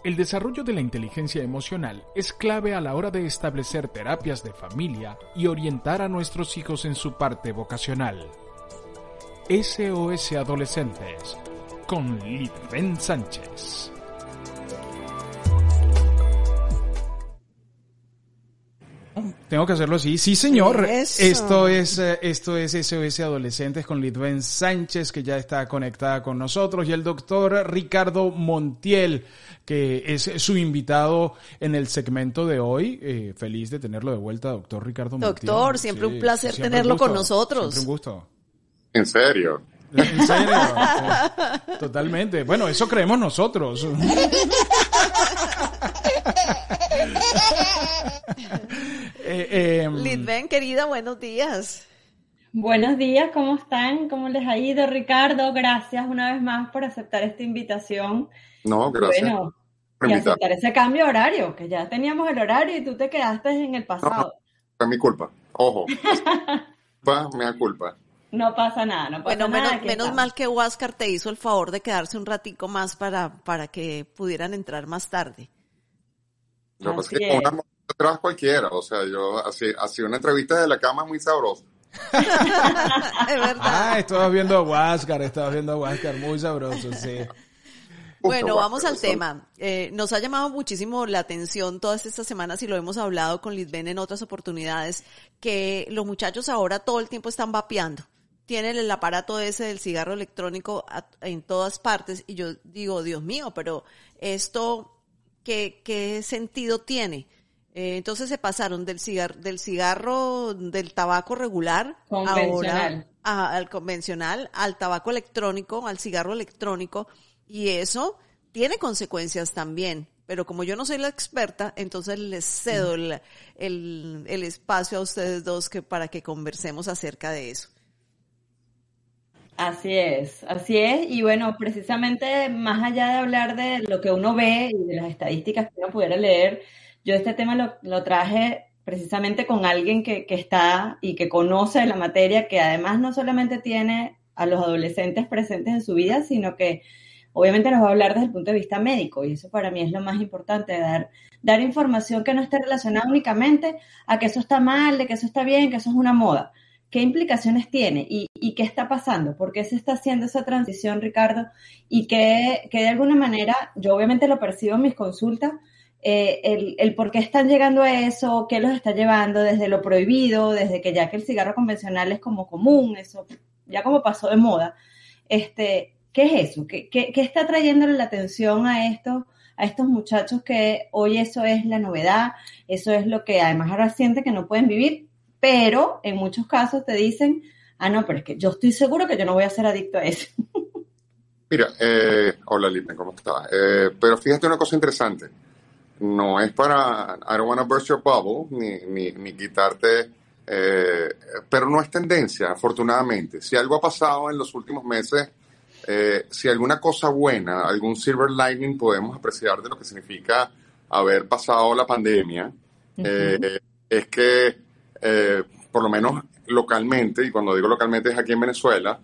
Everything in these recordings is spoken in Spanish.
El desarrollo de la inteligencia emocional es clave a la hora de establecer terapias de familia y orientar a nuestros hijos en su parte vocacional. SOS Adolescentes, con Litven Sánchez. Tengo que hacerlo así. Sí, señor. Esto es SOS Adolescentes con Litven Sánchez, que ya está conectada con nosotros, y el doctor Ricardo Montiel, que es su invitado en el segmento de hoy. Feliz de tenerlo de vuelta, doctor Ricardo Montiel. Doctor, siempre un placer tenerlo con nosotros. Siempre un gusto. ¿En serio? ¿En serio? Totalmente. Bueno, eso creemos nosotros. Litven, querida, buenos días. Buenos días, ¿cómo están? ¿Cómo les ha ido, Ricardo? Gracias una vez más por aceptar esta invitación. No, gracias. Bueno, y aceptar ese cambio de horario, que ya teníamos el horario y tú te quedaste en el pasado. No, fue mi culpa. Ojo. Me da culpa. No pasa nada, no pasa nada. Bueno, menos mal que Huáscar te hizo el favor de quedarse un ratico más para que pudieran entrar más tarde. Lo que pasa es que una atrás cualquiera, o sea, yo así una entrevista de la cama es muy sabrosa. Es verdad. Estabas viendo a Huáscar, muy sabroso, sí. Bueno, vamos al tema. Nos ha llamado muchísimo la atención todas estas semanas, y lo hemos hablado con Litven en otras oportunidades, que los muchachos ahora todo el tiempo están vapeando. Tienen el aparato ese del cigarro electrónico en todas partes, y yo digo, Dios mío, pero esto, ¿qué sentido tiene? Entonces se pasaron del cigarro, del tabaco regular, convencional, ahora al convencional, al tabaco electrónico, al cigarro electrónico, y eso tiene consecuencias también. Pero como yo no soy la experta, entonces les cedo el espacio a ustedes dos para que conversemos acerca de eso. Así es, y bueno, precisamente más allá de hablar de lo que uno ve y de las estadísticas que uno pudiera leer, yo este tema lo traje precisamente con alguien que está y que conoce la materia, que además no solamente tiene a los adolescentes presentes en su vida, sino que obviamente nos va a hablar desde el punto de vista médico, y eso para mí es lo más importante, dar información que no esté relacionada únicamente a que eso está mal, de que eso está bien, que eso es una moda. ¿Qué implicaciones tiene? ¿Y qué está pasando? ¿Por qué se está haciendo esa transición, Ricardo? Y que de alguna manera, yo obviamente lo percibo en mis consultas, el por qué están llegando a eso, qué los está llevando desde lo prohibido, desde que ya que el cigarro convencional es como común, eso ya como pasó de moda. ¿Qué es eso? ¿Qué está trayéndole la atención a estos muchachos que hoy eso es la novedad? Eso es lo que además ahora sienten que no pueden vivir, pero en muchos casos te dicen, no, pero es que yo estoy seguro que yo no voy a ser adicto a eso. Mira, hola Litven, ¿cómo estás? Pero fíjate una cosa interesante. No es para, I don't want to burst your bubble, ni quitarte, pero no es tendencia, afortunadamente. Si algo ha pasado en los últimos meses, si alguna cosa buena, algún silver lining podemos apreciar de lo que significa haber pasado la pandemia, es que por lo menos localmente, y cuando digo localmente es aquí en Venezuela,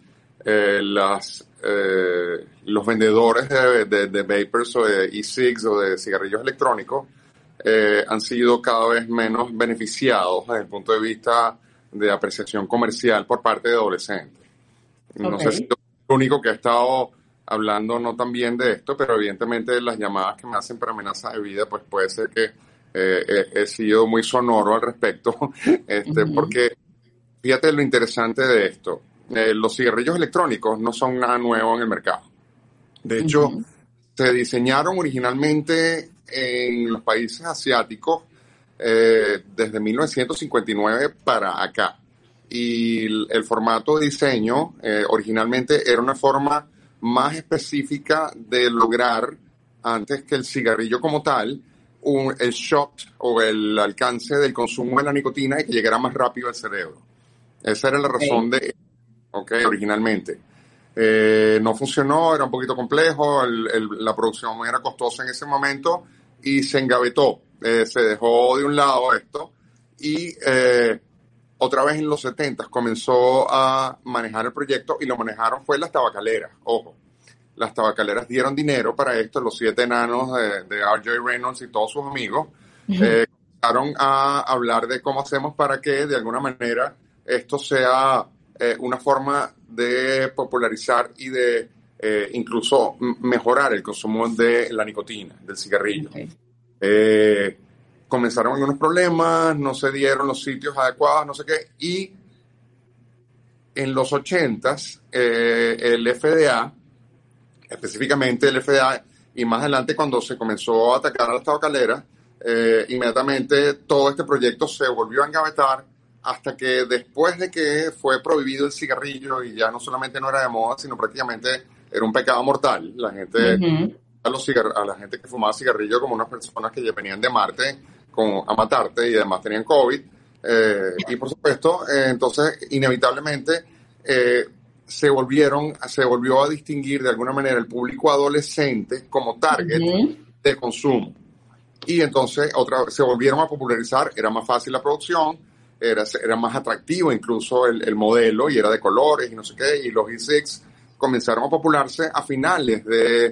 los vendedores de vapers o de e-cigs o de cigarrillos electrónicos han sido cada vez menos beneficiados desde el punto de vista de apreciación comercial por parte de adolescentes. No sé si el único que ha estado hablando no tan bien de esto, pero evidentemente las llamadas que me hacen para amenazas de vida, pues puede ser que he sido muy sonoro al respecto, porque fíjate lo interesante de esto. Los cigarrillos electrónicos no son nada nuevo en el mercado. De hecho, se diseñaron originalmente en los países asiáticos desde 1959 para acá. Y el formato de diseño originalmente era una forma más específica de lograr, antes que el cigarrillo como tal, el shot o el alcance del consumo de la nicotina y que llegara más rápido al cerebro. Esa era la razón originalmente. No funcionó, era un poquito complejo, la producción era costosa en ese momento y se engavetó. Se dejó de un lado esto y otra vez en los 70 comenzó a manejar el proyecto y lo manejaron fue las tabacaleras, ojo. las tabacaleras dieron dinero para esto, los 7 enanos de R.J. Reynolds y todos sus amigos, comenzaron a hablar de cómo hacemos para que de alguna manera esto sea una forma de popularizar y de incluso mejorar el consumo de la nicotina, del cigarrillo. Okay. Comenzaron algunos problemas, no se dieron los sitios adecuados, no sé qué, y en los 80s el FDA, específicamente el FDA, y más adelante cuando se comenzó a atacar a las tabacaleras, inmediatamente todo este proyecto se volvió a engavetar hasta que después de que fue prohibido el cigarrillo y ya no solamente no era de moda, sino prácticamente era un pecado mortal. La gente, a la gente que fumaba cigarrillo como unas personas que venían de Marte a matarte y además tenían COVID. Y por supuesto, entonces inevitablemente se volvió a distinguir de alguna manera el público adolescente como target de consumo. Y entonces se volvieron a popularizar, era más fácil la producción, era más atractivo incluso el modelo y era de colores y no sé qué, y los E6 comenzaron a popularse a finales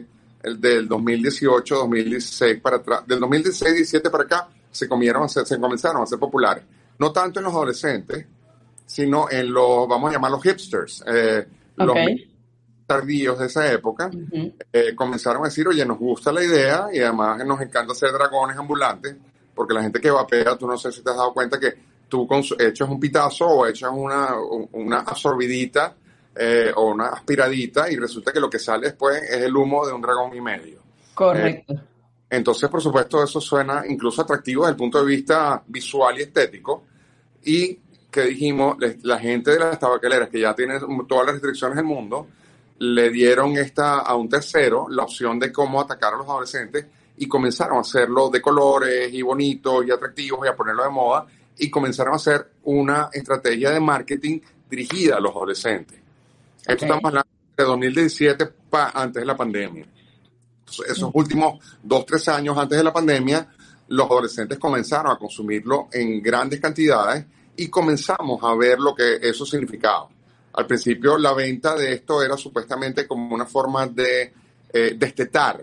del 2018, 2016 para atrás, del 2016, 17 para acá, se comenzaron a ser populares. No tanto en los adolescentes, sino en los, vamos a llamarlos hipsters, los tardíos de esa época, comenzaron a decir, oye, nos gusta la idea y además nos encanta hacer dragones ambulantes, porque la gente que vapea, tú no sé si te has dado cuenta que tú echas un pitazo o echas una absorbidita o una aspiradita y resulta que lo que sale después es el humo de un dragón y medio. Correcto. Entonces, por supuesto, eso suena incluso atractivo desde el punto de vista visual y estético. Y que dijimos, la gente de las tabacaleras que ya tienen todas las restricciones del mundo, le dieron a un tercero la opción de cómo atacar a los adolescentes y comenzaron a hacerlo de colores y bonitos y atractivos y a ponerlo de moda y comenzaron a hacer una estrategia de marketing dirigida a los adolescentes. Esto estamos hablando de 2017 antes de la pandemia. Entonces, esos últimos 2-3 años antes de la pandemia, los adolescentes comenzaron a consumirlo en grandes cantidades y comenzamos a ver lo que eso significaba. Al principio la venta de esto era supuestamente como una forma de destetar,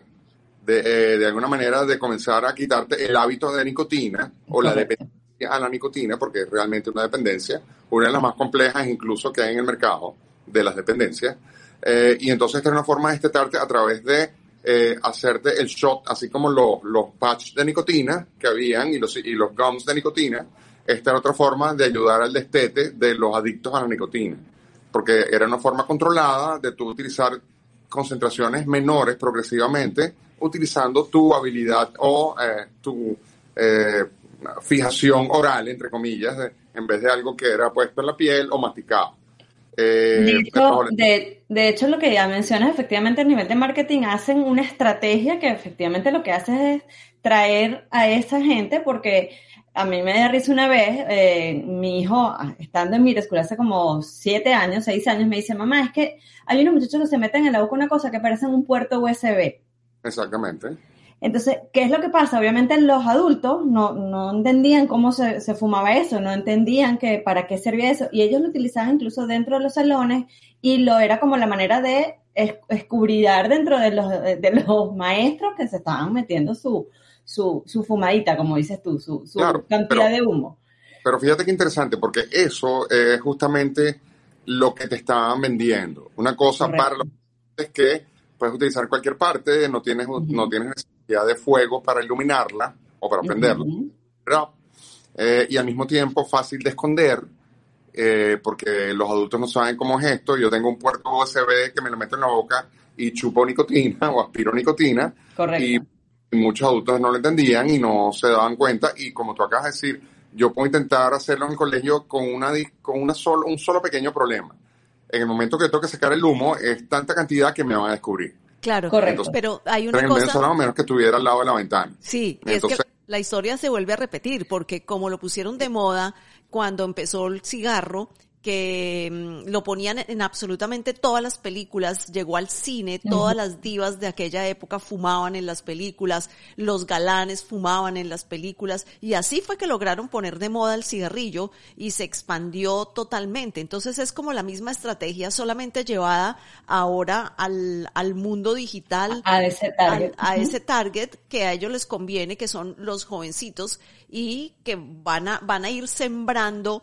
de alguna manera de comenzar a quitarte el hábito de nicotina o la dependencia a la nicotina, porque es realmente una dependencia, una de las más complejas incluso que hay en el mercado de las dependencias. Y entonces esta era una forma de destetarte a través de hacerte el shot, así como los patches de nicotina que habían y los gums de nicotina. Esta era otra forma de ayudar al destete de los adictos a la nicotina, porque era una forma controlada de tú utilizar concentraciones menores progresivamente, utilizando tu habilidad o tu fijación oral, entre comillas, en vez de algo que era puesto en la piel o masticado. De hecho, lo que ya mencionas, efectivamente, a nivel de marketing hacen una estrategia que efectivamente lo que hace es traer a esa gente, porque a mí me da risa una vez, mi hijo, estando en mi escuela hace como 6 años, me dice, mamá, es que hay unos muchachos que se meten en la boca una cosa que parece un puerto USB. Exactamente. Entonces, ¿qué es lo que pasa? Obviamente los adultos no entendían cómo se fumaba eso, no entendían para qué servía eso, y ellos lo utilizaban incluso dentro de los salones, y era como la manera de escudriñar dentro de los maestros que se estaban metiendo su fumadita, como dices tú, su claro, cantidad de humo. Pero fíjate qué interesante, porque eso es justamente lo que te estaban vendiendo. Una cosa correcto. Para los es que puedes utilizar cualquier parte, no tienes necesidad de fuego para iluminarla o para prenderla, ¿verdad? Y al mismo tiempo fácil de esconder, porque los adultos no saben cómo es esto. Yo tengo un puerto USB que me lo meto en la boca y chupo nicotina o aspiro nicotina. Correcto. Y muchos adultos no lo entendían y no se daban cuenta. Y como tú acabas de decir, yo puedo intentar hacerlo en el colegio con un solo pequeño problema. En el momento que tengo que sacar el humo, es tanta cantidad que me van a descubrir. Claro, correcto. Entonces, pero hay una cosa... a menos que estuviera al lado de la ventana. Sí, entonces, es que la historia se vuelve a repetir, porque como lo pusieron de moda cuando empezó el cigarro, que lo ponían en absolutamente todas las películas, llegó al cine, todas las divas de aquella época fumaban en las películas, los galanes fumaban en las películas, y así fue que lograron poner de moda el cigarrillo y se expandió totalmente. Entonces es como la misma estrategia, solamente llevada ahora al mundo digital, a ese target. A ese target que a ellos les conviene, que son los jovencitos, y que van a ir sembrando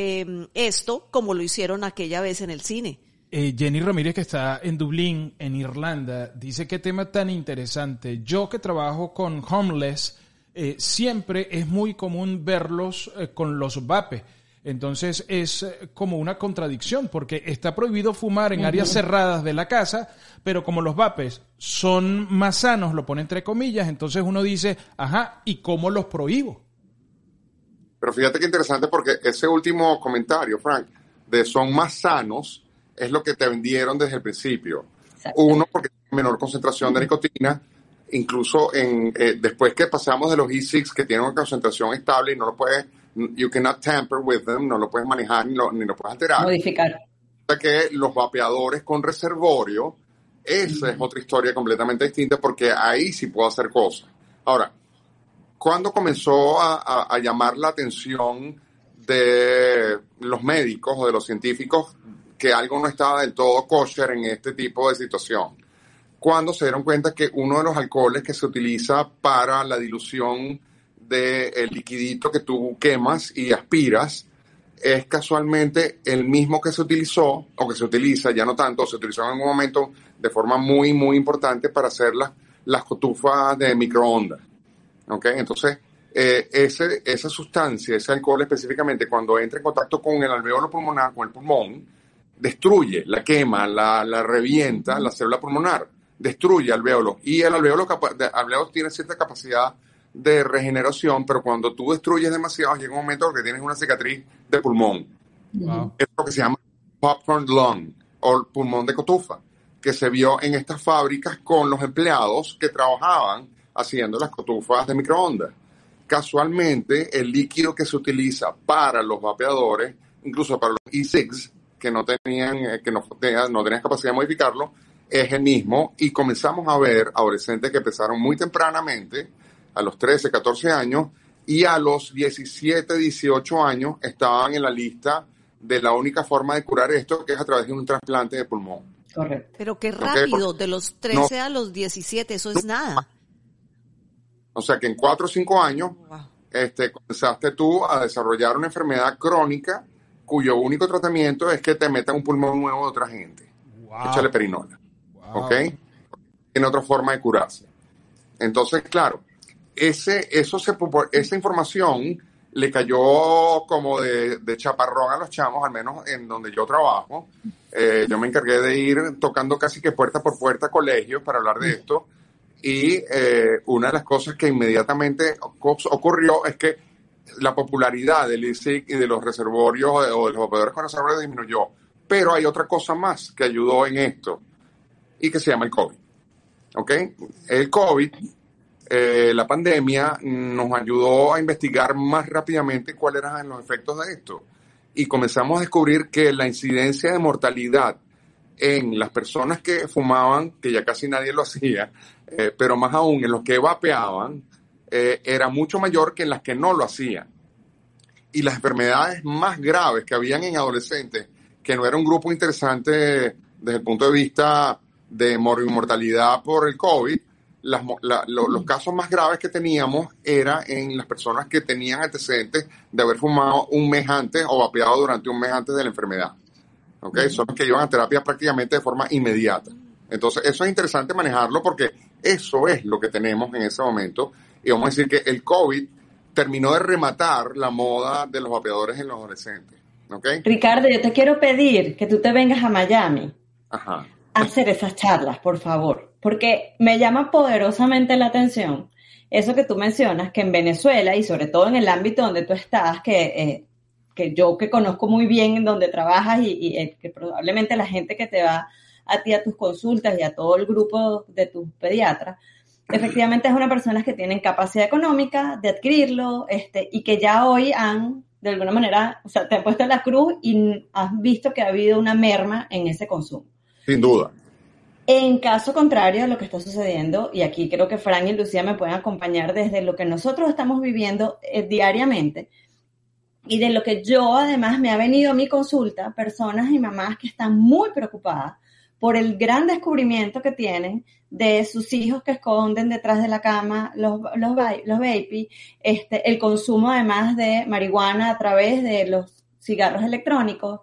esto como lo hicieron aquella vez en el cine. Jenny Ramírez, que está en Dublín, en Irlanda, dice: qué tema tan interesante. Yo que trabajo con homeless, siempre es muy común verlos con los vapes. Entonces es como una contradicción, porque está prohibido fumar en áreas cerradas de la casa, pero como los vapes son más sanos, lo pone entre comillas, entonces uno dice, ajá, ¿y cómo los prohíbo? Pero fíjate qué interesante, porque ese último comentario, Frank, de son más sanos, es lo que te vendieron desde el principio. Exacto. Uno, porque tiene menor concentración de nicotina, incluso después que pasamos de los e-cigs, que tienen una concentración estable y no lo puedes, you cannot tamper with them, no lo puedes manejar ni lo puedes alterar. Modificar. Que los vapeadores con reservorio, esa es otra historia completamente distinta, porque ahí sí puedo hacer cosas. Ahora, ¿cuándo comenzó a llamar la atención de los médicos o de los científicos que algo no estaba del todo kosher en este tipo de situación? Cuando se dieron cuenta que uno de los alcoholes que se utiliza para la dilución del liquidito que tú quemas y aspiras es casualmente el mismo que se utilizó, o que se utiliza, ya no tanto, se utilizó en algún momento de forma muy, muy importante para hacer las cotufas de microondas. ¿Okay? Entonces, esa sustancia, ese alcohol específicamente, cuando entra en contacto con el alveolo pulmonar, con el pulmón, destruye, la quema, la revienta, la célula pulmonar, destruye alveolo. Y el alveolo tiene cierta capacidad de regeneración, pero cuando tú destruyes demasiado, llega un momento en que tienes una cicatriz de pulmón. Wow. Es lo que se llama popcorn lung, o pulmón de cotufa, que se vio en estas fábricas con los empleados que trabajaban haciendo las cotufas de microondas. Casualmente, el líquido que se utiliza para los vapeadores, incluso para los e-cigs, que no tenían capacidad de modificarlo, es el mismo, y comenzamos a ver adolescentes que empezaron muy tempranamente, a los 13, 14 años, y a los 17, 18 años estaban en la lista de la única forma de curar esto, que es a través de un trasplante de pulmón. Correcto. Pero qué rápido, de los 13 a los 17, eso es nada. O sea que en 4 o 5 años comenzaste tú a desarrollar una enfermedad crónica cuyo único tratamiento es que te metan un pulmón nuevo de otra gente. Wow. Échale perinola. Wow. ¿Ok? Tiene otra forma de curarse. Entonces, claro, esa información le cayó como de chaparrón a los chamos, al menos en donde yo trabajo. Yo me encargué de ir tocando casi que puerta por puerta colegios para hablar de esto. Y una de las cosas que inmediatamente ocurrió es que la popularidad del e-cig y de los reservorios o de los vapeadores con reservorios disminuyó. Pero hay otra cosa más que ayudó en esto y que se llama el COVID. ¿Ok? El COVID, la pandemia, nos ayudó a investigar más rápidamente cuáles eran los efectos de esto. Y comenzamos a descubrir que la incidencia de mortalidad en las personas que fumaban, que ya casi nadie lo hacía, pero más aún en los que vapeaban, era mucho mayor que en las que no lo hacían. Y las enfermedades más graves que habían en adolescentes, que no era un grupo interesante desde el punto de vista de mortalidad por el COVID, los casos más graves que teníamos era en las personas que tenían antecedentes de haber fumado un mes antes o vapeado durante un mes antes de la enfermedad. ¿Okay? Son los que iban a terapia prácticamente de forma inmediata. Entonces, eso es interesante manejarlo porque eso es lo que tenemos en ese momento. Y vamos a decir que el COVID terminó de rematar la moda de los vapeadores en los adolescentes. ¿Okay? Ricardo, yo te quiero pedir que tú te vengas a Miami a hacer esas charlas, por favor. Porque me llama poderosamente la atención eso que tú mencionas, que en Venezuela y sobre todo en el ámbito donde tú estás, que yo que conozco muy bien en donde trabajas y que probablemente la gente que te va a ti a tus consultas y a todo el grupo de tus pediatras, efectivamente es una persona que tienen capacidad económica de adquirirlo y que ya hoy han de alguna manera, o sea, te han puesto en la cruz y has visto que ha habido una merma en ese consumo. Sin duda. En caso contrario a lo que está sucediendo, y aquí creo que Fran y Lucía me pueden acompañar desde lo que nosotros estamos viviendo diariamente, y de lo que yo además me ha venido a mi consulta, personas y mamás que están muy preocupadas por el gran descubrimiento que tienen de sus hijos que esconden detrás de la cama los vaping, el consumo además de marihuana a través de los cigarros electrónicos,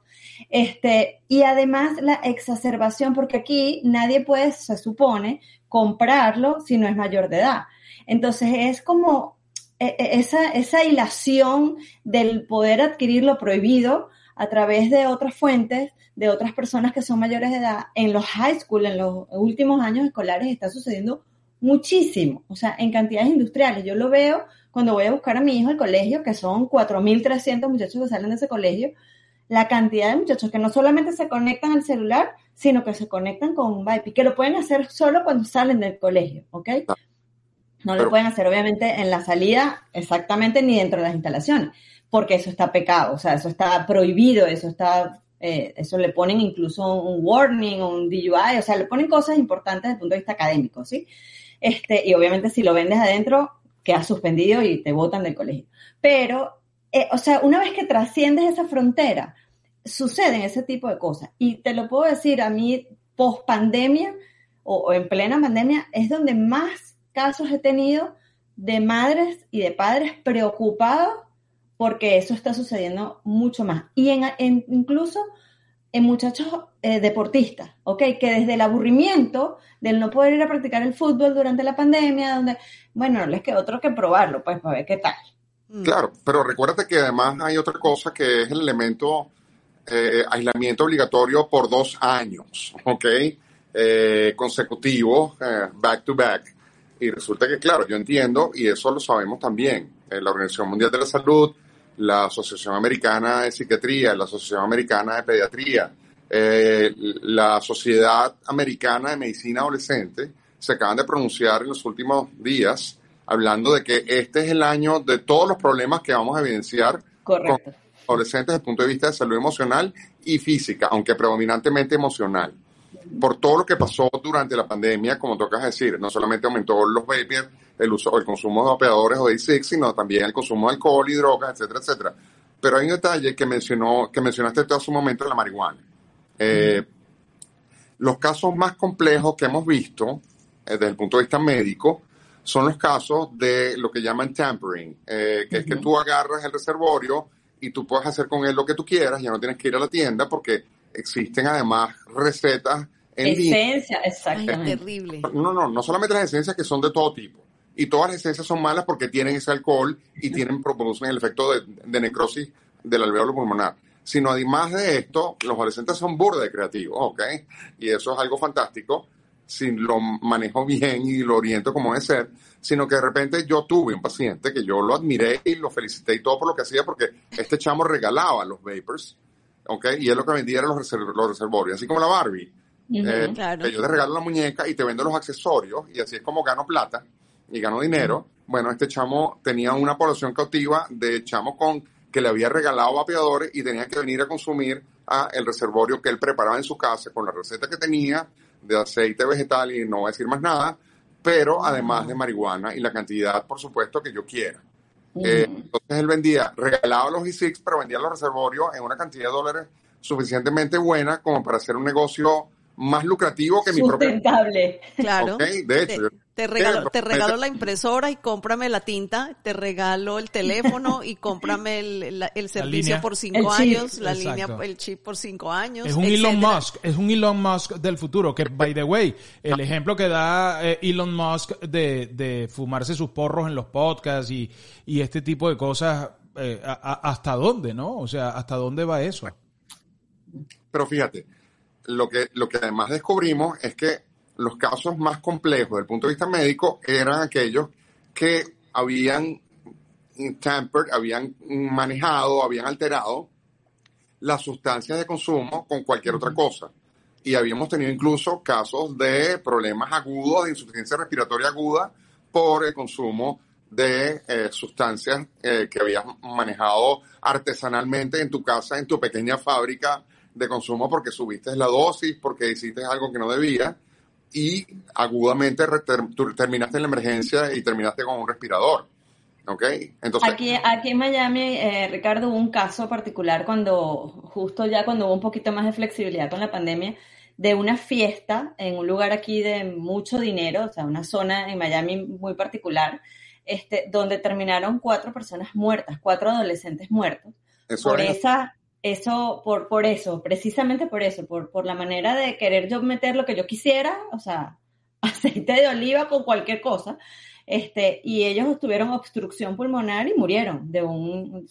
y además la exacerbación, porque aquí nadie puede, se supone, comprarlo si no es mayor de edad. Entonces es como esa hilación del poder adquirir lo prohibido a través de otras fuentes, de otras personas que son mayores de edad. En los high school, en los últimos años escolares, está sucediendo muchísimo, o sea, en cantidades industriales. Yo lo veo cuando voy a buscar a mi hijo al colegio, que son 4.300 muchachos que salen de ese colegio, la cantidad de muchachos que no solamente se conectan al celular, sino que se conectan con un vape, que lo pueden hacer solo cuando salen del colegio, ¿ok? No lo pueden hacer, obviamente, en la salida exactamente ni dentro de las instalaciones, porque eso está pecado, o sea, eso está prohibido, eso le ponen incluso un warning, un DUI, o sea, le ponen cosas importantes desde el punto de vista académico, ¿sí? Y obviamente si lo vendes adentro, quedas suspendido y te botan del colegio. Pero, o sea, una vez que trasciendes esa frontera, suceden ese tipo de cosas. Y te lo puedo decir, a mí, post pandemia o en plena pandemia, es donde más casos he tenido de madres y de padres preocupados porque eso está sucediendo mucho más. Y incluso en muchachos deportistas, ¿ok? Que desde el aburrimiento del no poder ir a practicar el fútbol durante la pandemia, donde, bueno, no les quedó otro que probarlo, pues, para ver qué tal. Claro, pero recuérdate que además hay otra cosa que es el elemento aislamiento obligatorio por 2 años, ¿ok? Consecutivos, back to back. Y resulta que, claro, yo entiendo, y eso lo sabemos también, la Organización Mundial de la Salud, la Asociación Americana de Psiquiatría, la Asociación Americana de Pediatría, la Sociedad Americana de Medicina Adolescente, se acaban de pronunciar en los últimos días hablando de que este es el año de todos los problemas que vamos a evidenciar Correcto. con adolescentes desde el punto de vista de salud emocional y física, aunque predominantemente emocional. Por todo lo que pasó durante la pandemia, como tocas decir, no solamente aumentó los vapers, el consumo de vapeadores o de e-cigs, sino también el consumo de alcohol y drogas, etcétera, etcétera. Pero hay un detalle que mencionaste tú hace un momento de la marihuana. Los casos más complejos que hemos visto, desde el punto de vista médico, son los casos de lo que llaman tampering, que es que tú agarras el reservorio y tú puedes hacer con él lo que tú quieras, ya no tienes que ir a la tienda porque existen además recetas en esencia, exactamente. Ay, terrible. No solamente las esencias que son de todo tipo. Y todas las esencias son malas porque tienen ese alcohol y producen el efecto de necrosis del alveolo pulmonar. Sino además de esto, los adolescentes son burda de creativos, ¿ok? Y eso es algo fantástico, si lo manejo bien y lo oriento como debe ser, sino que de repente yo tuve un paciente que yo lo admiré y lo felicité y todo por lo que hacía, porque este chamo regalaba los vapers, ¿ok? Y él lo que vendía eran los reservorios, así como la Barbie. Claro. Que yo te regalo la muñeca y te vendo los accesorios y así es como gano plata y gano dinero. Bueno, este chamo tenía una población cautiva de chamos que le había regalado vapeadores y tenía que venir a consumir el reservorio que él preparaba en su casa con la receta que tenía de aceite vegetal y no voy a decir más nada, pero además de marihuana y la cantidad, por supuesto, que yo quiera. Entonces él regalaba los e-cigs, pero vendía los reservorios en una cantidad de dólares suficientemente buena como para hacer un negocio más lucrativo que mi propio. Sustentable. Claro. Okay, de hecho, te regalo la impresora y cómprame la tinta, te regalo el teléfono y cómprame el servicio por 5 años, la línea, el chip por 5 años. Es un Elon Musk del futuro, que by the way, el ejemplo que da Elon Musk de fumarse sus porros en los podcasts y este tipo de cosas, ¿hasta dónde, no? O sea, ¿hasta dónde va eso? Pero fíjate, lo que además descubrimos es que los casos más complejos desde el punto de vista médico eran aquellos que habían tampered, habían manejado, habían alterado las sustancias de consumo con cualquier otra cosa. Y habíamos tenido incluso casos de problemas agudos, de insuficiencia respiratoria aguda por el consumo de sustancias que habías manejado artesanalmente en tu casa, en tu pequeña fábrica de consumo, porque subiste la dosis, porque hiciste algo que no debía, y agudamente terminaste en la emergencia y terminaste con un respirador. ¿Okay? Entonces, aquí en Miami, Ricardo, hubo un caso particular justo ya cuando hubo un poquito más de flexibilidad con la pandemia, de una fiesta en un lugar aquí de mucho dinero, o sea, una zona en Miami muy particular, donde terminaron 4 personas muertas, 4 adolescentes muertos. Precisamente por eso, por la manera de querer yo meter lo que yo quisiera, o sea, aceite de oliva con cualquier cosa, y ellos tuvieron obstrucción pulmonar y murieron de un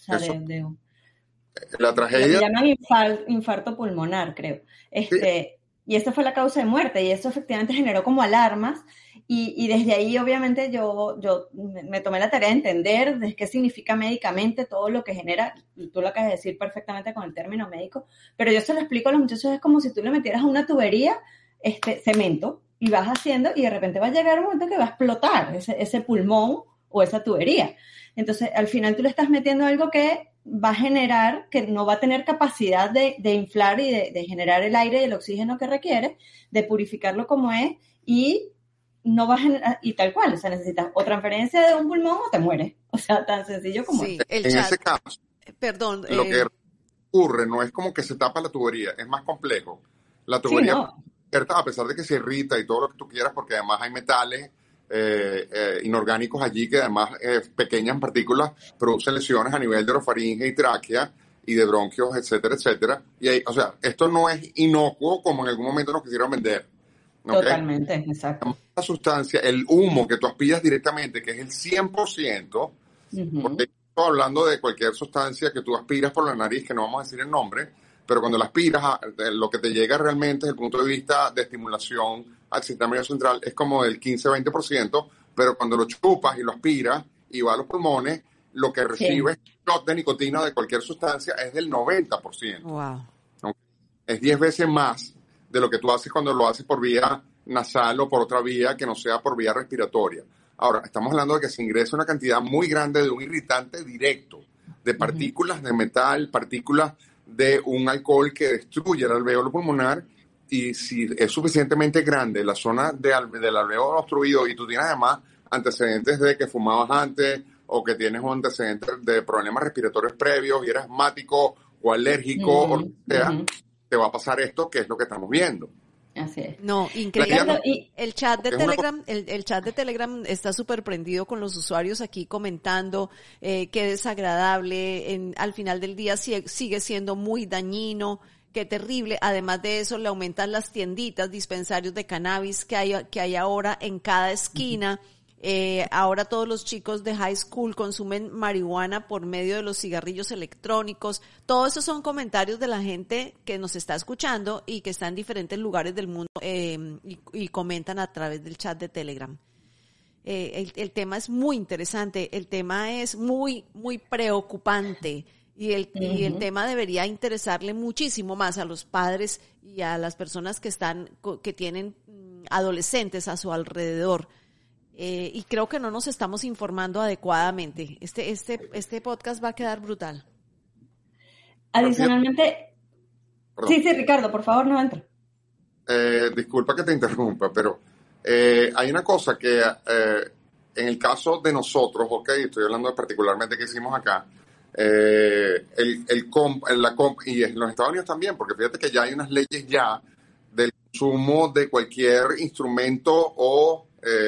la tragedia. Lo que llaman infarto pulmonar, creo. Sí. Y esa fue la causa de muerte, y eso efectivamente generó como alarmas, y desde ahí obviamente yo me tomé la tarea de entender de qué significa médicamente todo lo que genera, y tú lo acabas de decir perfectamente con el término médico, pero yo se lo explico a los muchachos, es como si tú le metieras a una tubería cemento, y vas haciendo, y de repente va a llegar un momento que va a explotar ese pulmón o esa tubería. Entonces, al final tú le estás metiendo algo que va a generar, que no va a tener capacidad de inflar y de generar el aire y el oxígeno que requiere, de purificarlo como es, y no va a generar, y tal cual, o sea, necesitas o transferencia de un pulmón o te mueres. O sea, tan sencillo como sí, es. En ese caso, perdón, lo que ocurre no es como que se tapa la tubería, es más complejo. La tubería, a pesar de que se irrita y todo lo que tú quieras, porque además hay metales inorgánicos allí que además pequeñas partículas producen lesiones a nivel de orofaringe y tráquea y de bronquios, etcétera, etcétera. Y o sea, esto no es inocuo como en algún momento nos quisieron vender. ¿Okay? Totalmente, exacto. La sustancia, el humo que tú aspiras directamente, que es el 100%, porque estoy hablando de cualquier sustancia que tú aspiras por la nariz, que no vamos a decir el nombre, pero cuando la aspiras, lo que te llega realmente desde el punto de vista de estimulación al sistema nervioso central es como del 15-20%, pero cuando lo chupas y lo aspiras y va a los pulmones, lo que recibes shot de nicotina de cualquier sustancia es del 90%. Wow. ¿Okay? Es 10 veces más de lo que tú haces cuando lo haces por vía nasal o por otra vía que no sea por vía respiratoria. Ahora, estamos hablando de que se ingresa una cantidad muy grande de un irritante directo, de partículas de metal, partículas de un alcohol que destruye el alvéolo pulmonar, y si es suficientemente grande la zona del alvéolo obstruido y tú tienes además antecedentes de que fumabas antes o que tienes un antecedente de problemas respiratorios previos y eres asmático o alérgico o lo que sea, te va a pasar esto, que es lo que estamos viendo. Así es. No, increíble. El chat de Telegram, el chat de Telegram está súper prendido con los usuarios aquí comentando qué desagradable, al final del día sigue siendo muy dañino, qué terrible. Además de eso, le aumentan las tienditas, dispensarios de cannabis que hay ahora en cada esquina. Ahora todos los chicos de high school consumen marihuana por medio de los cigarrillos electrónicos. Todos esos son comentarios de la gente que nos está escuchando y que está en diferentes lugares del mundo y comentan a través del chat de Telegram. El tema es muy interesante, el tema es muy, muy preocupante y el tema debería interesarle muchísimo más a los padres y a las personas que tienen adolescentes a su alrededor. Y creo que no nos estamos informando adecuadamente. Este podcast va a quedar brutal. Adicionalmente, sí, Ricardo, por favor, no entra. Disculpa que te interrumpa, pero hay una cosa que en el caso de nosotros, estoy hablando de particularmente que hicimos acá, y en los Estados Unidos también, porque fíjate que ya hay unas leyes ya del consumo de cualquier instrumento o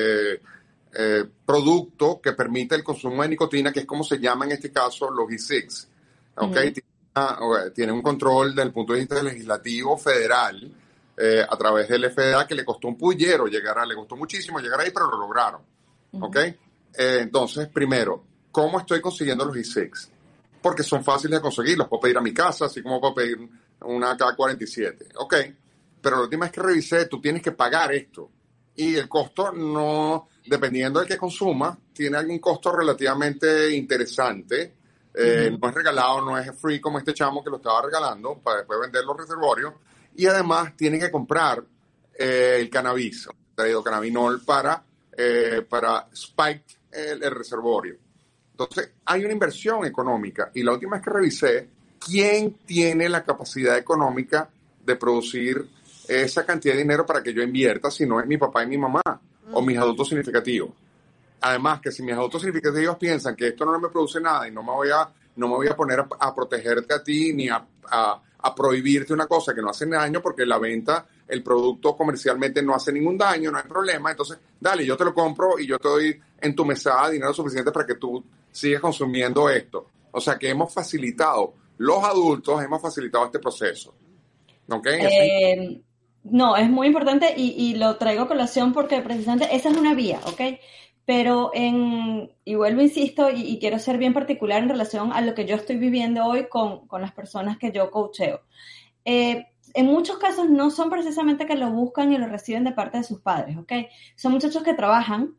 producto que permite el consumo de nicotina, que es como se llama en este caso los e-cigs. ¿Okay? Tiene un control desde el punto de vista legislativo federal a través del FDA, que le costó un pullero le costó muchísimo llegar ahí, pero lo lograron. ¿Okay? Entonces, primero, ¿cómo estoy consiguiendo los e-cigs? Porque son fáciles de conseguir, los puedo pedir a mi casa, así como puedo pedir una K47. ¿Ok? Pero la última vez que revisé, tú tienes que pagar esto. Y el costo no, dependiendo del que consuma, tiene algún costo relativamente interesante. No es regalado, no es free como este chamo que lo estaba regalando para después vender los reservorios. Y además tiene que comprar el cannabis, traído cannabinol para spiked el reservorio. Entonces, hay una inversión económica. Y la última vez que revisé, ¿quién tiene la capacidad económica de producir esa cantidad de dinero para que yo invierta si no es mi papá y mi mamá o mis adultos significativos? Además, que si mis adultos significativos piensan que esto no me produce nada y no me voy a poner a protegerte a ti ni a prohibirte una cosa que no hace daño, porque la venta, el producto comercialmente no hace ningún daño, no hay problema, entonces dale, yo te lo compro y yo te doy en tu mesada dinero suficiente para que tú sigas consumiendo esto. O sea que los adultos hemos facilitado este proceso. ¿Ok? No, es muy importante y lo traigo a colación porque precisamente esa es una vía, ¿ok? Pero y vuelvo, insisto, y quiero ser bien particular en relación a lo que yo estoy viviendo hoy con las personas que yo coacheo. En muchos casos no son precisamente que lo buscan y lo reciben de parte de sus padres, ¿ok? Son muchachos que trabajan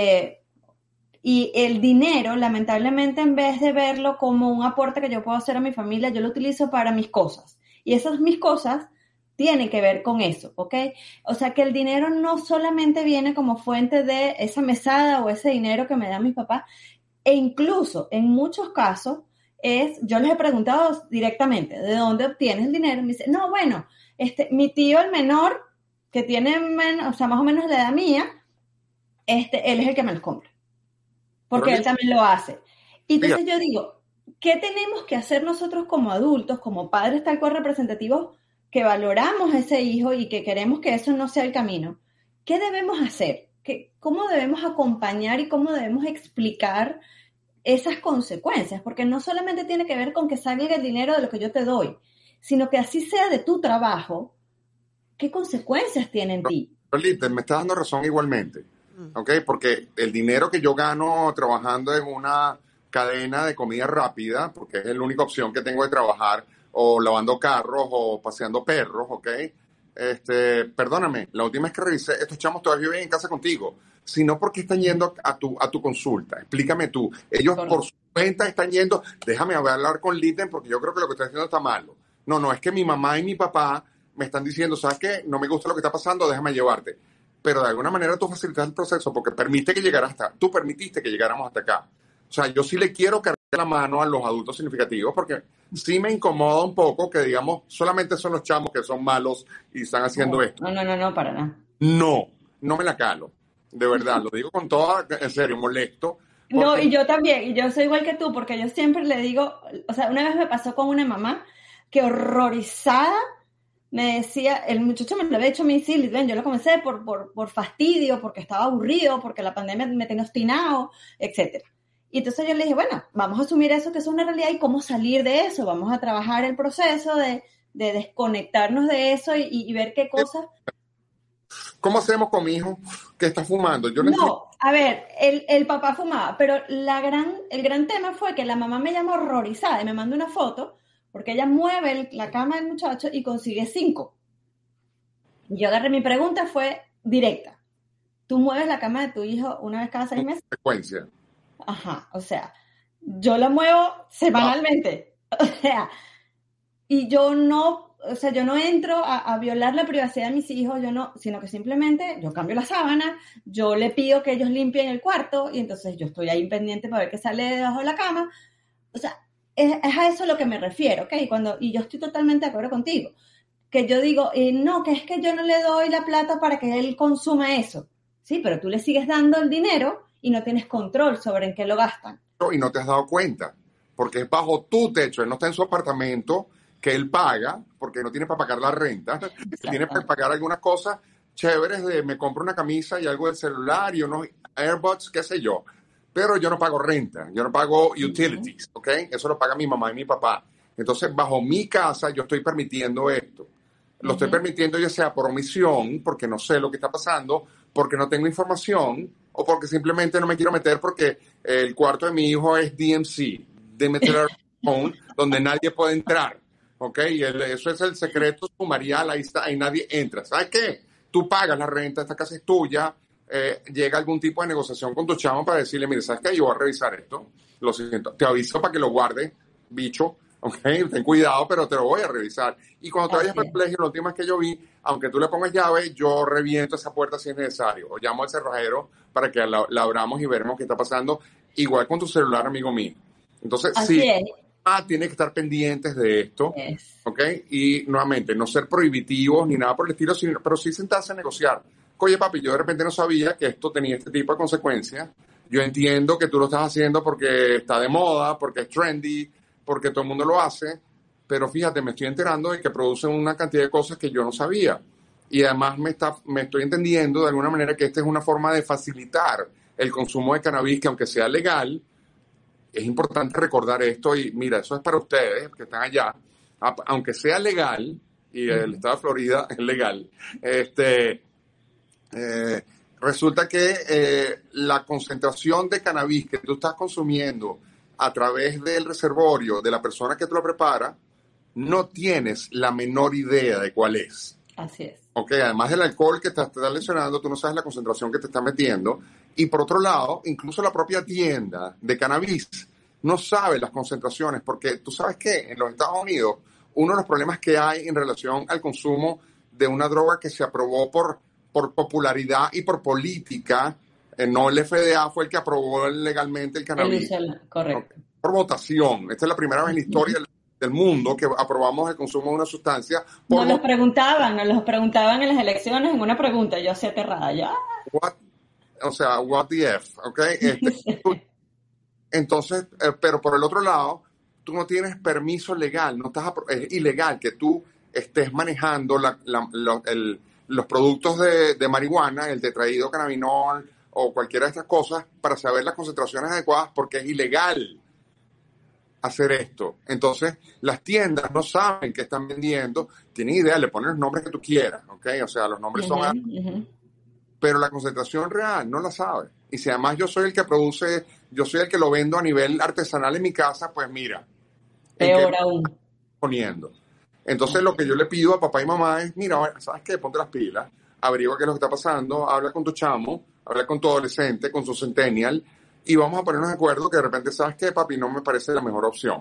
y el dinero, lamentablemente, en vez de verlo como un aporte que yo puedo hacer a mi familia, yo lo utilizo para mis cosas. Y esas mis cosas tiene que ver con eso, ¿ok? O sea, que el dinero no solamente viene como fuente de esa mesada o ese dinero que me dan mis papás, e incluso en muchos casos yo les he preguntado directamente, ¿de dónde obtienes el dinero? Me dice, no, bueno, mi tío el menor, que tiene o sea, más o menos la edad mía, él es el que me los compra, porque él también lo hace. Y entonces yo digo, ¿qué tenemos que hacer nosotros como adultos, como padres tal cual representativos, que valoramos a ese hijo y que queremos que eso no sea el camino? ¿Qué debemos hacer? ¿Cómo debemos acompañar y cómo debemos explicar esas consecuencias? Porque no solamente tiene que ver con que salga el dinero de lo que yo te doy, sino que así sea de tu trabajo, ¿qué consecuencias tiene en ti? Lita, me estás dando razón igualmente, ¿ok? Porque el dinero que yo gano trabajando en una cadena de comida rápida, porque es la única opción que tengo de trabajar, o lavando carros, o paseando perros, ¿ok? Perdóname, la última vez que revisé, estos chamos todavía viven en casa contigo, sino porque están yendo a tu consulta. Explícame tú. Ellos por su cuenta están yendo, déjame hablar con Litten porque yo creo que lo que está haciendo está malo. No, es que mi mamá y mi papá me están diciendo, ¿sabes qué? No me gusta lo que está pasando, déjame llevarte. Pero de alguna manera tú facilitas el proceso porque tú permitiste que llegáramos hasta acá. O sea, yo sí le quiero cargar la mano a los adultos significativos porque sí me incomoda un poco que, digamos, solamente son los chamos que son malos y están haciendo esto. No, para nada. No me la calo. De verdad, lo digo con toda, en serio, molesto. Porque... No, y yo también, y yo soy igual que tú, porque yo siempre le digo, o sea, una vez me pasó con una mamá que horrorizada me decía, el muchacho me lo había dicho a mí, sí, ven, yo lo comencé por fastidio, porque estaba aburrido, porque la pandemia me tenía obstinado, etcétera. Y entonces yo le dije, bueno, vamos a asumir eso que es una realidad y cómo salir de eso, vamos a trabajar el proceso de desconectarnos de eso y ver qué cosas... ¿Cómo hacemos con mi hijo que está fumando? No, a ver, el papá fumaba, pero el gran tema fue que la mamá me llamó horrorizada y me mandó una foto porque ella mueve la cama del muchacho y consigue 5. Y yo agarré, mi pregunta fue directa. ¿Tú mueves la cama de tu hijo una vez cada 6 meses? Frecuencia. Ajá, o sea, yo la muevo semanalmente. O sea, y yo no entro a violar la privacidad de mis hijos, sino que simplemente yo cambio la sábana, yo le pido que ellos limpien el cuarto y entonces yo estoy ahí pendiente para ver qué sale debajo de la cama. O sea, es a eso a lo que me refiero, ¿ok? Y yo estoy totalmente de acuerdo contigo. Que yo digo, no, que es que yo no le doy la plata para que él consuma eso. Sí, pero tú le sigues dando el dinero y no tienes control sobre en qué lo gastan. Y no te has dado cuenta, porque es bajo tu techo, él no está en su apartamento que él paga, porque no tiene para pagar la renta, tiene para pagar algunas cosas chéveres me compro una camisa y algo del celular y unos AirPods, qué sé yo, pero yo no pago renta, yo no pago utilities, ¿ok? Eso lo paga mi mamá y mi papá. Entonces, bajo mi casa yo estoy permitiendo esto. Lo estoy permitiendo ya sea por omisión, porque no sé lo que está pasando, porque no tengo información, o porque simplemente no me quiero meter porque el cuarto de mi hijo es DMC, Digital Home, donde nadie puede entrar, ¿ok? Y eso es el secreto sumarial, ahí nadie entra. ¿Sabes qué? Tú pagas la renta, esta casa es tuya, llega algún tipo de negociación con tu chamo para decirle, mire, ¿sabes qué? Yo voy a revisar esto, lo siento, te aviso para que lo guardes, bicho, ¿ok? Ten cuidado, pero te lo voy a revisar. Y cuando te vayas para el colegio, lo último que yo vi, aunque tú le pongas llave, yo reviento esa puerta si es necesario. O llamo al cerrajero para que la abramos y veremos qué está pasando. Igual con tu celular, amigo mío. Entonces, sí, tiene que estar pendientes de esto, ¿ok? Y nuevamente, no ser prohibitivos ni nada por el estilo, pero sí sentarse a negociar. Oye, papi, yo de repente no sabía que esto tenía este tipo de consecuencias. Yo entiendo que tú lo estás haciendo porque está de moda, porque es trendy, porque todo el mundo lo hace, pero fíjate, me estoy enterando de que producen una cantidad de cosas que yo no sabía. Y además me estoy entendiendo de alguna manera que esta es una forma de facilitar el consumo de cannabis, que aunque sea legal, es importante recordar esto. Y mira, eso es para ustedes que están allá, aunque sea legal, y el estado de Florida es legal, resulta que la concentración de cannabis que tú estás consumiendo a través del reservorio de la persona que te lo prepara, no tienes la menor idea de cuál es. Así es. Ok, además del alcohol que te está lesionando, tú no sabes la concentración que te está metiendo. Y por otro lado, incluso la propia tienda de cannabis no sabe las concentraciones, porque tú sabes que en los Estados Unidos, uno de los problemas que hay en relación al consumo de una droga que se aprobó por popularidad y por política, no el FDA fue el que aprobó legalmente el cannabis. Correcto. Por votación. Esta es la primera vez en la historia del mundo que aprobamos el consumo de una sustancia. Nos los preguntaban en las elecciones en una pregunta, yo así aterrada, ya. What the F, ¿ok? Entonces, pero por el otro lado, tú no tienes permiso legal, es ilegal que tú estés manejando los productos de marihuana, el tetraído cannabinol o cualquiera de estas cosas para saber las concentraciones adecuadas, porque es ilegal hacer esto. Entonces, las tiendas no saben qué están vendiendo, tienen idea, le ponen los nombres que tú quieras, ¿ok? O sea, los nombres son... Pero la concentración real no la sabe. Y si además yo soy el que produce, yo soy el que lo vendo a nivel artesanal en mi casa, pues mira. Peor aún. Poniendo. Entonces, lo que yo le pido a papá y mamá es, mira, ¿sabes qué? Ponte las pilas, averigua qué es lo que está pasando, habla con tu chamo, habla con tu adolescente, con su centennial, y vamos a ponernos de acuerdo que de repente, ¿sabes qué, papi? No me parece la mejor opción.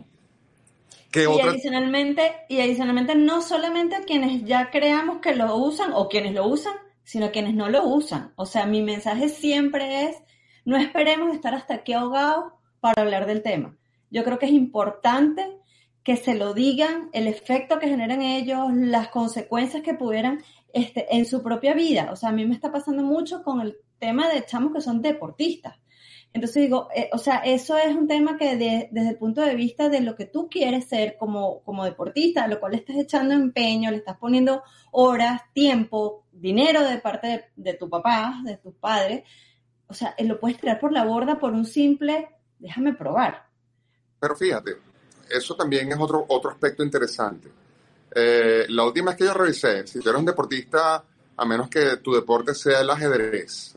Adicionalmente, no solamente a quienes ya creamos que lo usan o quienes lo usan, sino a quienes no lo usan. O sea, mi mensaje siempre es, no esperemos estar hasta aquí ahogados para hablar del tema. Yo creo que es importante que se lo digan, el efecto que generan ellos, las consecuencias que pudieran en su propia vida. O sea, a mí me está pasando mucho con el tema de chamos que son deportistas. Entonces digo, eso es un tema que desde el punto de vista de lo que tú quieres ser como deportista, a lo cual le estás echando empeño, le estás poniendo horas, tiempo, dinero de parte de tu papá, de tus padres, o sea, lo puedes tirar por la borda por un simple, déjame probar. Pero fíjate, eso también es otro aspecto interesante. La última vez que yo revisé, si tú eres un deportista, a menos que tu deporte sea el ajedrez,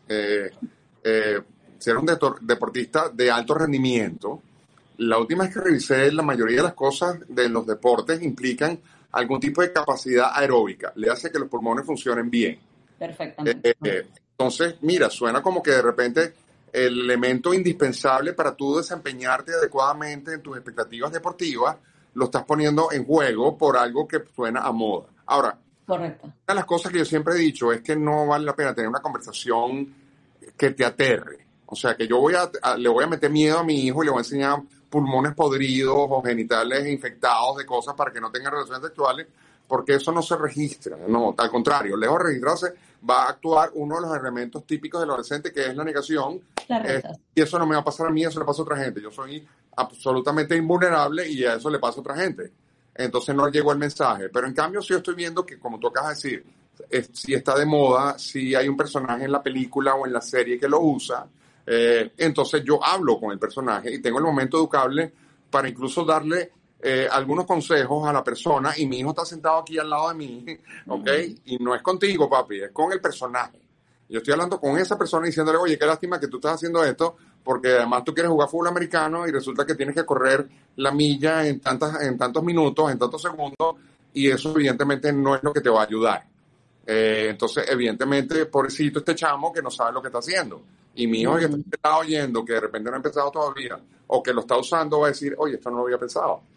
si eres un deportista de alto rendimiento, la última vez que revisé, la mayoría de las cosas de los deportes implican algún tipo de capacidad aeróbica. Le hace que los pulmones funcionen bien. Perfectamente. Entonces, mira, suena como que de repente el elemento indispensable para tú desempeñarte adecuadamente en tus expectativas deportivas lo estás poniendo en juego por algo que suena a moda. Ahora, correcto. Una de las cosas que yo siempre he dicho es que no vale la pena tener una conversación que te aterre. O sea, que yo le voy a meter miedo a mi hijo y le voy a enseñar pulmones podridos o genitales infectados de cosas para que no tenga relaciones sexuales, porque eso no se registra. No, al contrario, lejos de registrarse, va a actuar uno de los elementos típicos del adolescente, que es la negación. Y eso no me va a pasar a mí, eso le pasa a otra gente. Yo soy absolutamente invulnerable y a eso le pasa a otra gente. Entonces no llegó el mensaje. Pero en cambio, si yo estoy viendo que, como tú acabas de decir, si está de moda, si hay un personaje en la película o en la serie que lo usa, entonces yo hablo con el personaje y tengo el momento educable para incluso darle algunos consejos a la persona, y mi hijo está sentado aquí al lado de mí, ¿ok? Y no es contigo, papi, es con el personaje. Yo estoy hablando con esa persona diciéndole, oye, qué lástima que tú estás haciendo esto, porque además tú quieres jugar fútbol americano y resulta que tienes que correr la milla en tantos minutos, en tantos segundos, y eso evidentemente no es lo que te va a ayudar. Entonces, evidentemente, pobrecito este chamo que no sabe lo que está haciendo. Y mi hijo que está oyendo, que de repente no ha empezado todavía, o que lo está usando, va a decir, oye, esto no lo había pensado.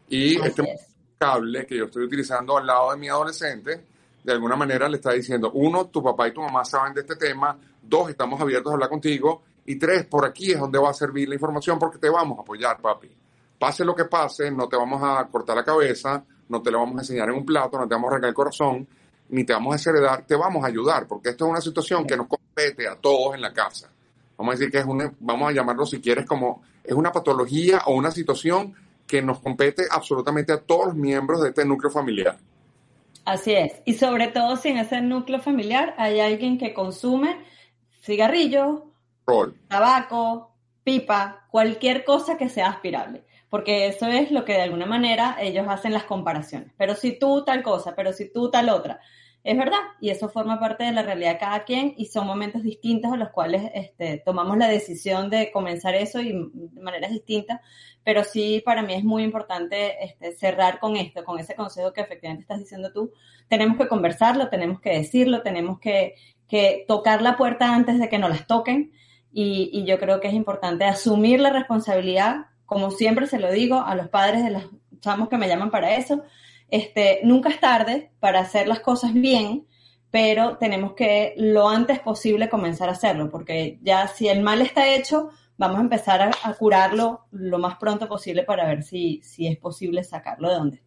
Y cable que yo estoy utilizando al lado de mi adolescente, de alguna manera le está diciendo, 1, tu papá y tu mamá saben de este tema, 2, estamos abiertos a hablar contigo, y 3, por aquí es donde va a servir la información porque te vamos a apoyar, papi. Pase lo que pase, no te vamos a cortar la cabeza, no te lo vamos a enseñar en un plato, no te vamos a arrancar el corazón, ni te vamos a desheredar, te vamos a ayudar, porque esto es una situación que nos compete a todos en la casa. Vamos a decir que vamos a llamarlo si quieres como, es una patología o una situación que nos compete absolutamente a todos los miembros de este núcleo familiar. Así es, y sobre todo si en ese núcleo familiar hay alguien que consume cigarrillo, tabaco, pipa, cualquier cosa que sea aspirable, porque eso es lo que de alguna manera ellos hacen las comparaciones. Pero si tú tal cosa, pero si tú tal otra, es verdad, y eso forma parte de la realidad de cada quien y son momentos distintos en los cuales tomamos la decisión de comenzar eso y de maneras distintas, pero sí para mí es muy importante cerrar con esto, con ese consejo que efectivamente estás diciendo tú. Tenemos que conversarlo, tenemos que decirlo, tenemos que tocar la puerta antes de que nos las toquen y yo creo que es importante asumir la responsabilidad, como siempre se lo digo a los padres de los chamos que me llaman para eso. Nunca es tarde para hacer las cosas bien, pero tenemos que lo antes posible comenzar a hacerlo, porque ya si el mal está hecho, vamos a empezar a curarlo lo más pronto posible para ver si es posible sacarlo de donde está.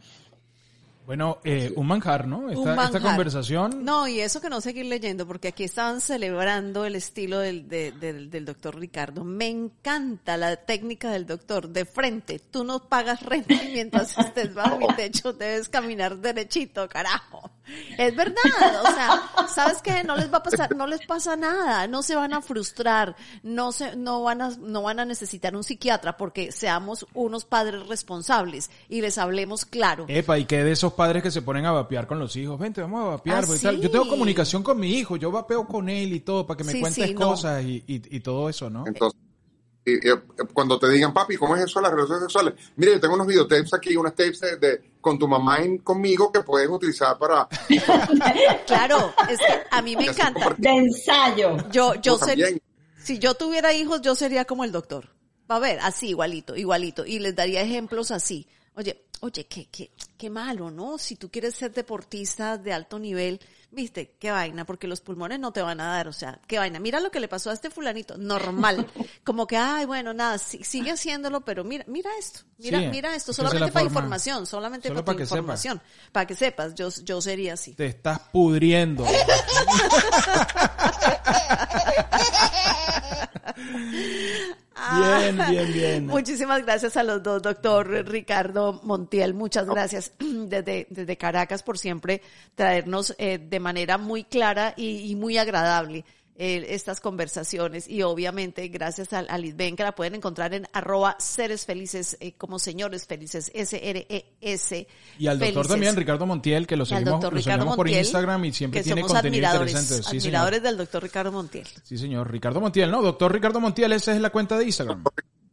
Bueno, un manjar, ¿no? Esta conversación. No, y eso que no seguir leyendo, porque aquí estaban celebrando el estilo del doctor Ricardo. Me encanta la técnica del doctor. De frente, tú no pagas renta y mientras estés bajo mi techo debes caminar derechito, carajo. Es verdad, o sea, ¿sabes qué? No les va a pasar, no les pasa nada, no se van a frustrar, no van a necesitar un psiquiatra porque seamos unos padres responsables y les hablemos claro. Epa, ¿y qué de esos padres que se ponen a vapear con los hijos? Vente, vamos a vapear. ¿Sí? Tal. Yo tengo comunicación con mi hijo, yo vapeo con él y todo para que me cuentes cosas y todo eso, ¿no? Entonces, cuando te digan, papi, ¿cómo es eso de las relaciones sexuales? Mira, yo tengo unos videotapes aquí, unas tapes con tu mamá conmigo que puedes utilizar para... Claro, es que a mí me encanta. De ensayo. Yo si yo tuviera hijos, yo sería como el doctor. Va a ver, así, igualito. Y les daría ejemplos así. Oye, qué malo, ¿no? Si tú quieres ser deportista de alto nivel, viste, qué vaina, porque los pulmones no te van a dar, o sea, qué vaina. Mira lo que le pasó a este fulanito, normal. Como que, ay, bueno, nada, sigue haciéndolo, pero mira esto, mira esto, solamente para información, solamente para tu información, para que sepas, yo sería así. Te estás pudriendo. Bien. Muchísimas gracias a los dos, doctor Ricardo Montiel. Muchas gracias desde Caracas por siempre traernos de manera muy clara y muy agradable estas conversaciones. Y obviamente gracias a Lisbeth, que la pueden encontrar en @seresfelices, como señores felices, SRES. Y al doctor también, Ricardo Montiel, que lo seguimos por Instagram y siempre tiene contenido interesante. Sí, admiradores del doctor Ricardo Montiel. Sí, señor. Ricardo Montiel, ¿no? Doctor Ricardo Montiel, esa es la cuenta de Instagram.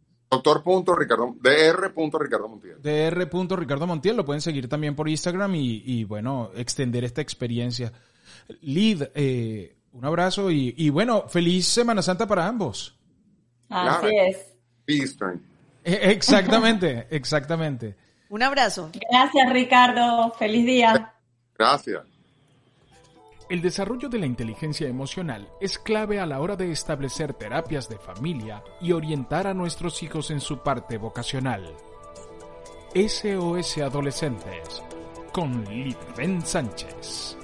Dr.Ricardo Montiel. Dr.Ricardo Montiel, lo pueden seguir también por Instagram y bueno, extender esta experiencia. Lid, un abrazo y bueno, feliz Semana Santa para ambos. Así es. Eastern. Exactamente. Un abrazo. Gracias, Ricardo. Feliz día. Gracias. El desarrollo de la inteligencia emocional es clave a la hora de establecer terapias de familia y orientar a nuestros hijos en su parte vocacional. SOS Adolescentes con Lisbeth Sánchez.